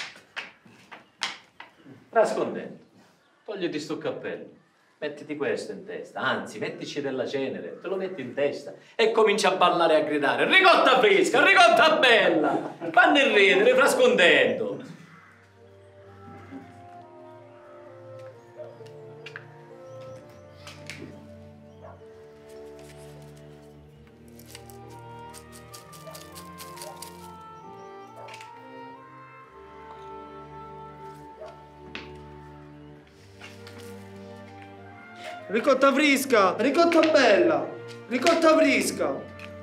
Nascondendo. Togliti sto cappello. Mettiti questo in testa. Anzi, mettici della cenere. Te lo metti in testa. E comincia a ballare e a gridare. Ricotta fresca, ricotta bella. Fanno ridere, frascondendo. Ricotta fresca, ricotta bella, ricotta fresca.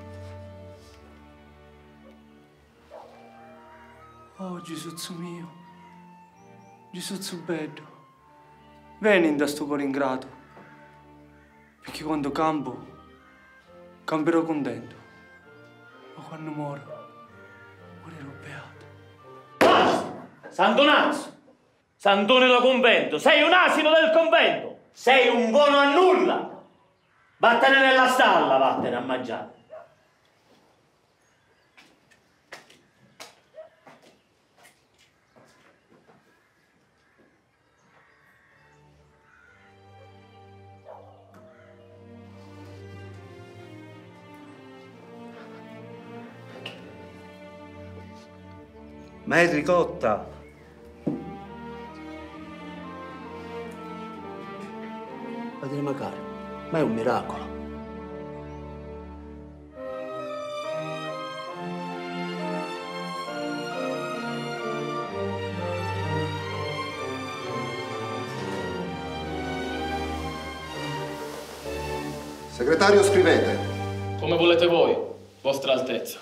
Oh Gesù mio, Gesù bello, vieni da sto cuore ingrato, perché quando campo, camperò contento, ma quando morirò beato. Basta! Santonazzo! Santone da convento! Sei un asino del convento! Sei un buono a nulla! Vattene nella stalla, vattene a mangiare. Ma è ricotta. Padre Macario, ma è un miracolo. Segretario, scrivete. Come volete voi, Vostra Altezza.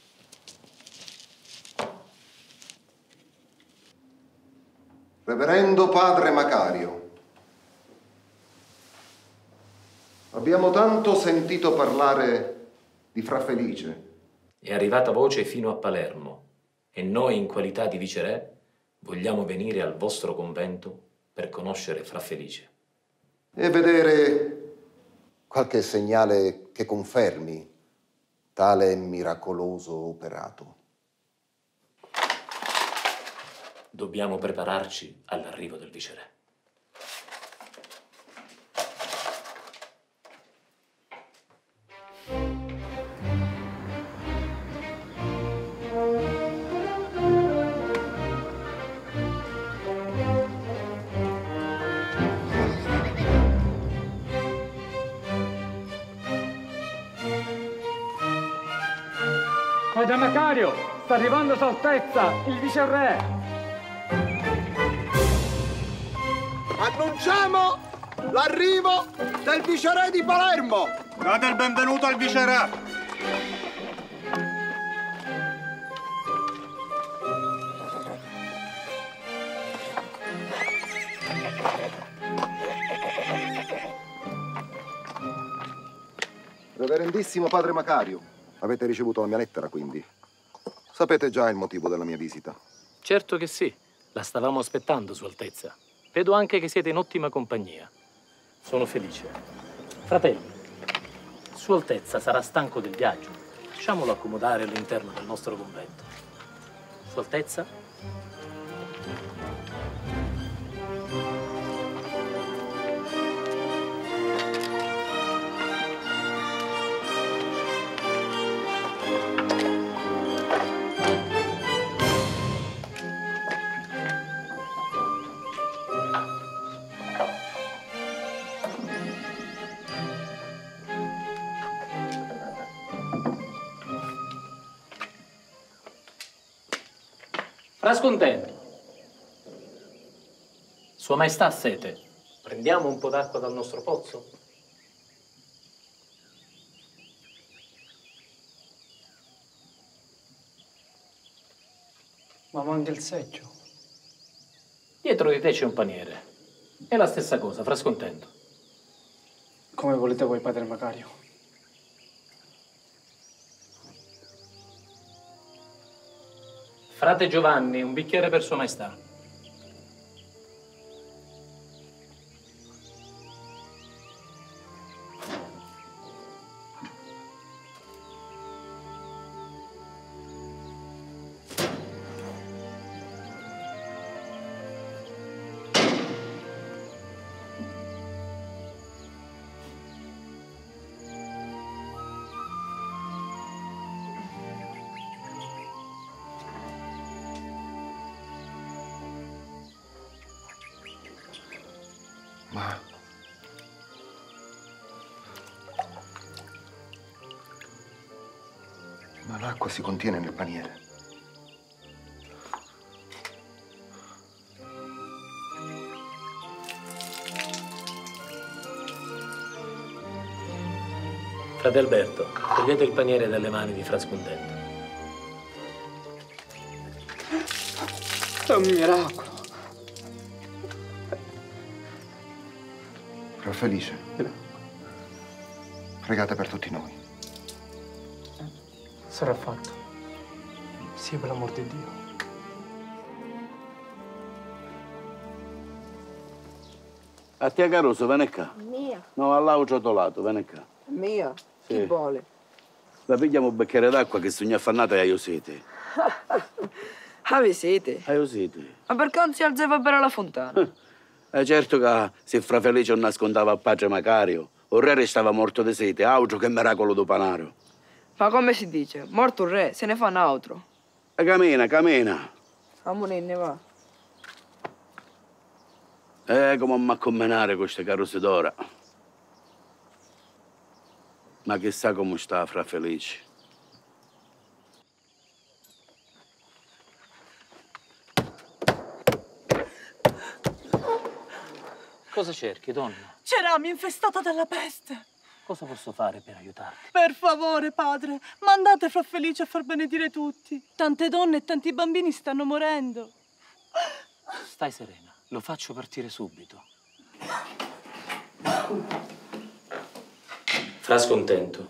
Reverendo Padre Macario, abbiamo tanto sentito parlare di Fra Felice. È arrivata voce fino a Palermo e noi, in qualità di viceré, vogliamo venire al vostro convento per conoscere Fra Felice. E vedere qualche segnale che confermi tale miracoloso operato. Dobbiamo prepararci all'arrivo del viceré. Padre Macario, sta arrivando Sua Altezza, il viceré. Annunciamo l'arrivo del viceré di Palermo. Date il benvenuto al viceré. Reverendissimo Padre Macario, avete ricevuto la mia lettera, quindi. Sapete già il motivo della mia visita. Certo che sì, la stavamo aspettando, Sua Altezza. Vedo anche che siete in ottima compagnia. Sono felice. Fratelli, Sua Altezza sarà stanco del viaggio. Lasciamolo accomodare all'interno del nostro convento. Sua Altezza? Frascontento. Sua Maestà ha sete. Prendiamo un po' d'acqua dal nostro pozzo? Ma manca il seggio. Dietro di te c'è un paniere. È la stessa cosa, Frascontento. Come volete voi, padre Macario. Frate Giovanni, un bicchiere per Sua Maestà. Ma l'acqua si contiene nel paniere. Frate Alberto, togliete il paniere dalle mani di Frascontento. È un miracolo. Fra Felice, pregate per tutti noi. Sarà fatto. Sia per l'amor di Dio. A te Caruso, vieni qua. Mia. No, all'altro lato, vieni qua. Mia? Sì. Chi vuole? La pigliamo un bicchiere d'acqua che sogna affannata e io sete. Ave siete? Io sete. Ma perché non si alzava per la fontana? Certo che se Fra Felice non nascondeva a padre Macario, il re restava morto di sete, altro che miracolo do panaro. Ma come si dice? Morto il re, se ne fa un altro. E cammina, cammina. Amore, ne va. Come mi accompagnare queste carrozze d'ora. Ma chissà come sta Fra Felice. Cosa cerchi, donna? Cerami infestata dalla peste. Cosa posso fare per aiutarti? Per favore, padre, mandate Fra Felice a far benedire tutti. Tante donne e tanti bambini stanno morendo. Stai serena, lo faccio partire subito. Frascontento,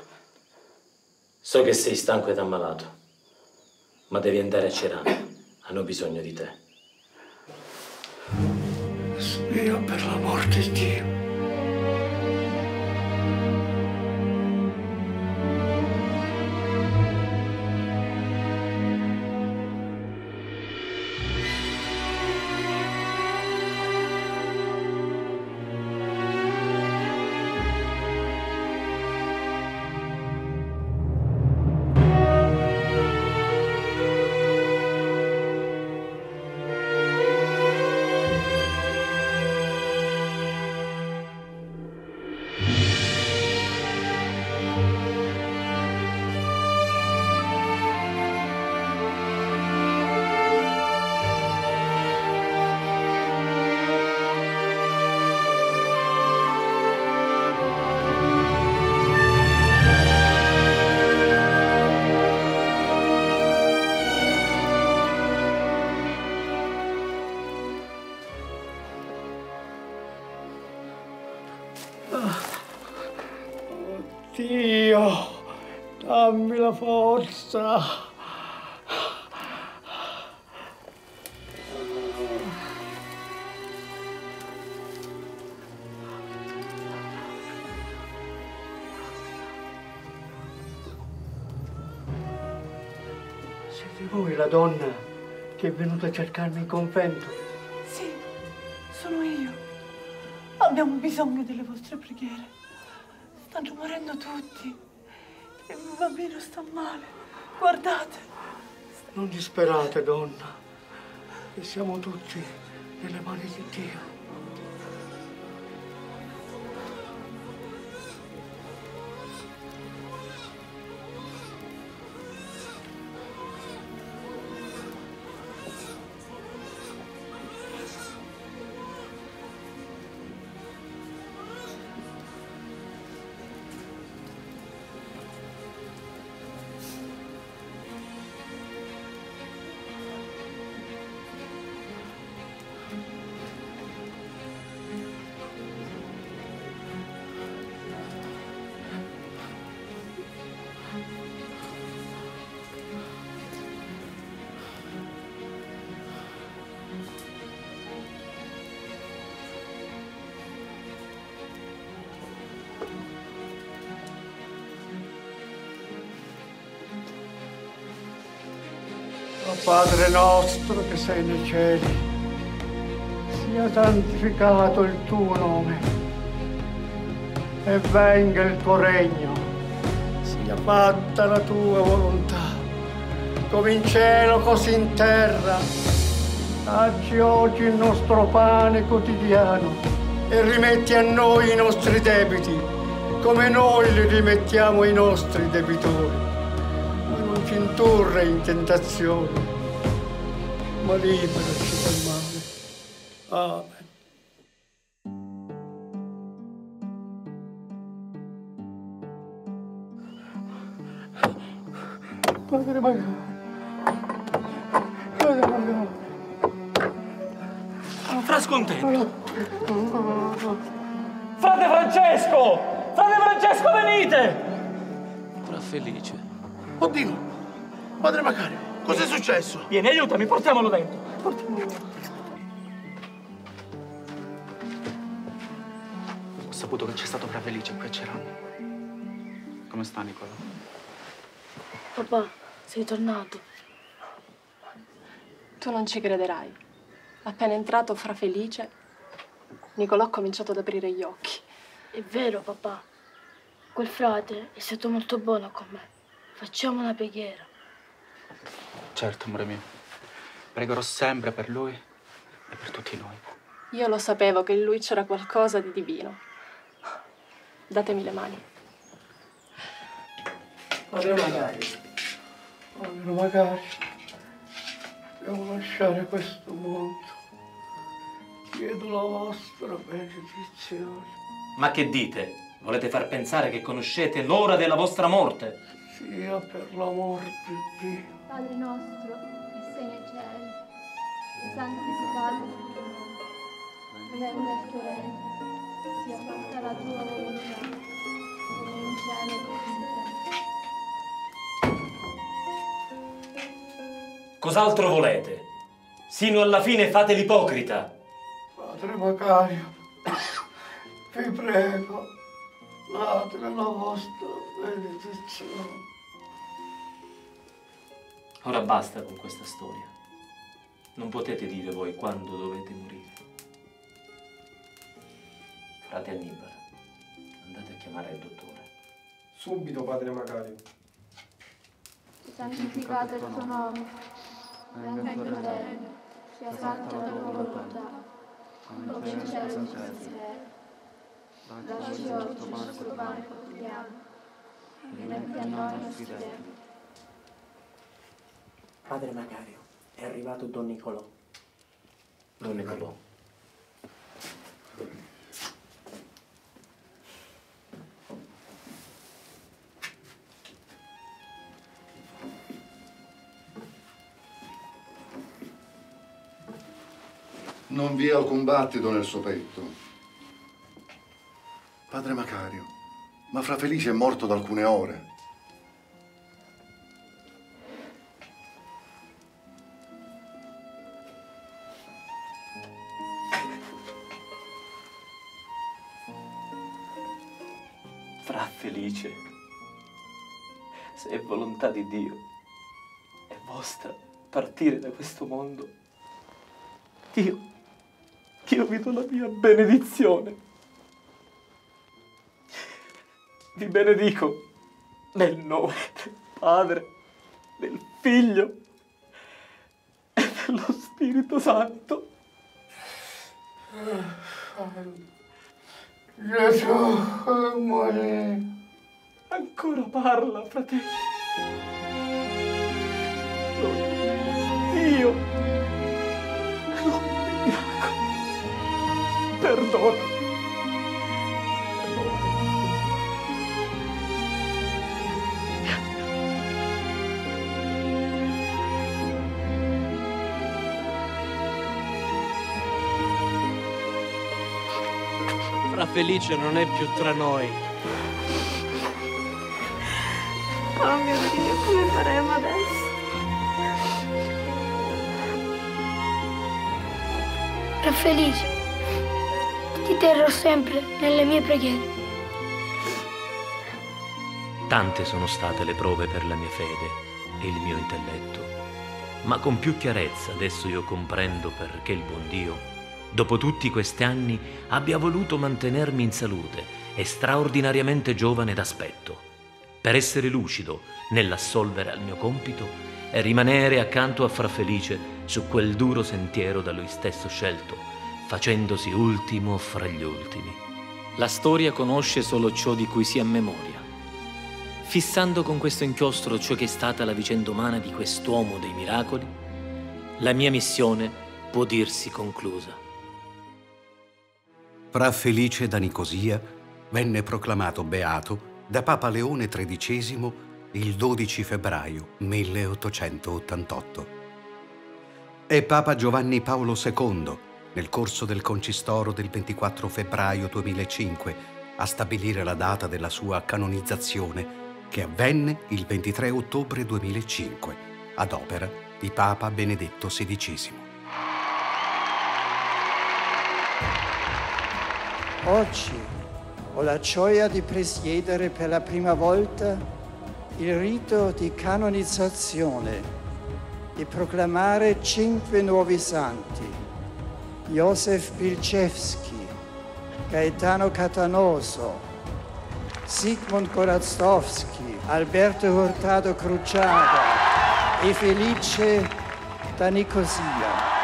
so che sei stanco ed ammalato, ma devi andare a Cerame. Hanno bisogno di te. Io per l'amor di Dio. Dio, dammi la forza. Siete voi la donna che è venuta a cercarmi in convento? Sì, sono io. Abbiamo bisogno delle vostre preghiere. Stanno morendo tutti. Il mio bambino sta male. Guardate. Non disperate, donna. E siamo tutti nelle mani di Dio. Padre nostro che sei nei cieli, sia santificato il tuo nome e venga il tuo regno. Sia fatta la tua volontà, come in cielo così in terra. Dacci oggi il nostro pane quotidiano e rimetti a noi i nostri debiti, come noi li rimettiamo ai nostri debitori. Ma non ci indurre in tentazione, ma liberaci dal male. Amen. Padre Macario, Padre Macario. Fra scontento. Frate Francesco! Frate Francesco, venite! Fra Felice. Oddio! Padre Macario, cos'è successo? Vieni, aiutami, portiamolo dentro. Portiamolo dentro. Ho saputo che c'è stato Fra Felice qui a Cerano. Come sta, Nicola? Papà, sei tornato. Tu non ci crederai. Appena entrato Fra Felice, Nicolò ha cominciato ad aprire gli occhi. È vero, papà. Quel frate è stato molto buono con me. Facciamo una preghiera. Certo, amore mio. Pregherò sempre per lui e per tutti noi. Io lo sapevo che in lui c'era qualcosa di divino. Datemi le mani. Padre Macario, Padre Macario, devo lasciare questo mondo. Chiedo la vostra benedizione. Ma che dite? Volete far pensare che conoscete l'ora della vostra morte? Sia per l'amor di Dio. Padre nostro, che sei nei cieli, santificato il tuo nome. Venga il tuo regno, sia fatta la tua volontà, come in cielo così in terra. Cos'altro volete? Sino alla fine fate l'ipocrita. Padre Macario, vi prego, date la vostra benedizione. Ora basta con questa storia. Non potete dire voi quando dovete morire. Frate Annibale, andate a chiamare il dottore. Subito, Padre Macario. Santificato il tuo nome, venga il tuo regno, sia fatta la tua volontà, come in cielo così in terra. Dacci oggi il nostro pane quotidiano, e rimetti a noi i nostri debiti. Padre Macario, è arrivato Don Nicolò. Don Nicolò. Non vi è alcun battito nel suo petto. Padre Macario, ma Fra Felice è morto da alcune ore. Fra Felice, se è volontà di Dio, è vostra partire da questo mondo, io vi do la mia benedizione. Vi benedico nel nome del Padre, del Figlio e dello Spirito Santo. Gesù morì. Ancora parla, fratello. Dio, perdona. Fra Felice non è più tra noi. Oh mio Dio, come faremo adesso? Fra Felice, ti terrò sempre nelle mie preghiere. Tante sono state le prove per la mia fede e il mio intelletto, ma con più chiarezza adesso io comprendo perché il buon Dio, dopo tutti questi anni, abbia voluto mantenermi in salute e straordinariamente giovane d'aspetto, per essere lucido nell'assolvere al mio compito e rimanere accanto a Fra Felice su quel duro sentiero da lui stesso scelto, facendosi ultimo fra gli ultimi. La storia conosce solo ciò di cui si ha memoria. Fissando con questo inchiostro ciò che è stata la vicenda umana di quest'uomo dei miracoli, la mia missione può dirsi conclusa. Fra Felice da Nicosia venne proclamato beato da Papa Leone XIII il 12 febbraio 1888. È Papa Giovanni Paolo II, nel corso del concistoro del 24 febbraio 2005, a stabilire la data della sua canonizzazione, che avvenne il 23 ottobre 2005, ad opera di Papa Benedetto XVI. Oggi ho la gioia di presiedere per la prima volta il rito di canonizzazione e proclamare 5 nuovi santi: Józef Pilczewski, Gaetano Catanoso, Sigmund Gorazdowski, Alberto Hurtado Cruciada e Felice da Nicosia.